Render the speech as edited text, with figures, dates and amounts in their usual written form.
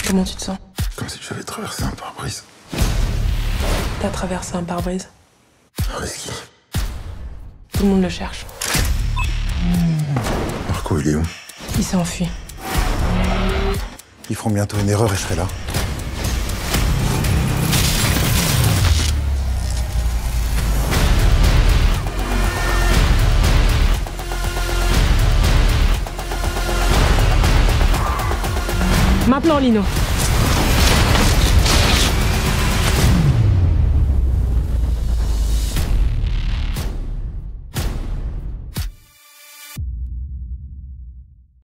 Comment tu te sens? Comme si j'avais traversé un pare-brise. T'as traversé un pare-brise. Risky. Tout le monde le cherche. Marco, il est où? Il s'est enfui. Ils feront bientôt une erreur et je serai là. Maintenant, Lino.